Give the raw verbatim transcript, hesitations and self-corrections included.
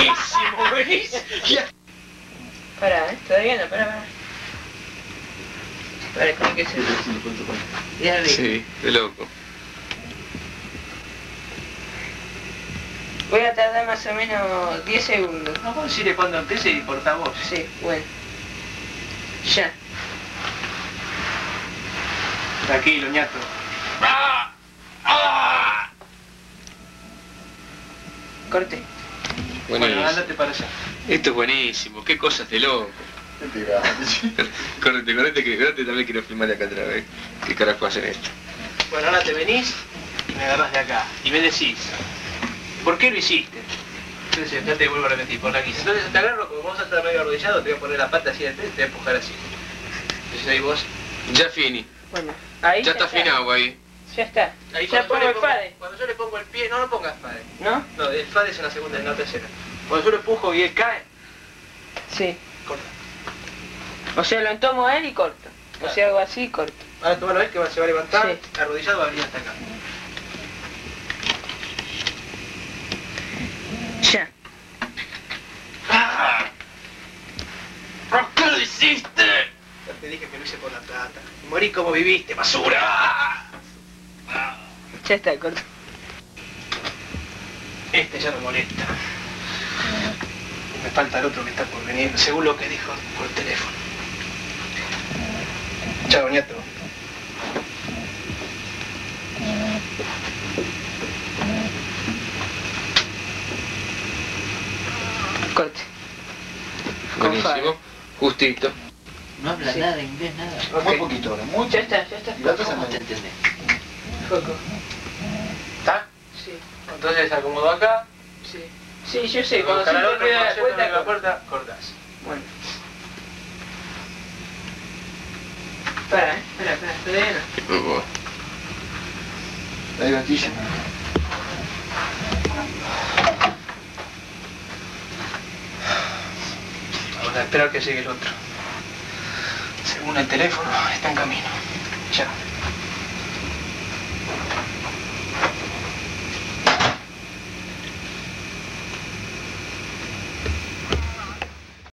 Buenísimo, buenísimo. Pará, ¿eh? Todavía no, pará, pará. Vale, ¿cómo que se ve? Ya vi. Sí, de loco. Voy a tardar más o menos diez segundos. No, vos decirle cuando empiece y portavoz. Sí, bueno. Ya. Tranquilo, ñato. Corte. Bueno, Buenísimo. andate para allá. Esto es buenísimo, qué cosas de loco. Correte, correte, que correte también quiero filmar de acá atrás, ¿eh? ¿Qué carajo hacen esto? Bueno, ahora te venís y me agarrás de acá. Y me decís, ¿por qué lo hiciste? Entonces ya te vuelvo a repetir, por la quince. Entonces te agarro, como vos a estar medio arrodillado, te voy a poner la pata así de frente y te voy a empujar así. Entonces ahí vos... Ya fini. Bueno, ahí Ya está afinado ahí. Ya está. Ahí Ya cuando pongo yo le el pongo- fade. Cuando yo le pongo el pie, no, no pongas fade. ¿No? No, el fade es en la segunda, en la tercera. Cuando yo lo empujo y él cae, Sí. corta. O sea, lo entomo a él y corto. O sea, hago así y corto. Ahora tú vas a ver que va- se va a levantar, Sí. arrodillado va a venir hasta acá. Ya. ¿Por qué lo hiciste? Ya te dije que lo hice por la plata. Y morí como viviste, basura. Ya está, corto. Este ya no molesta. Me falta el otro que está por venir, según lo que dijo por teléfono. Chao, ñato. Corte. Con Buenísimo. fade. Justito. No habla Sí. nada inglés, nada. Ok. Muy poquito ahora, muy Ya está, ya está. Y la otra se ¿Cómo me- te entendés? Foco. ¿Está? Sí, Entonces acomodo acá. sí. Sí, yo sé, cuando Buscar al siento otro, ruido de la cuando siento puerta, la puerta, cortás. Bueno. Espera, eh. Espera, espera. Todavía no. Ahí gatilla. Vamos a esperar que llegue el otro. Según el teléfono, está en camino. Ya.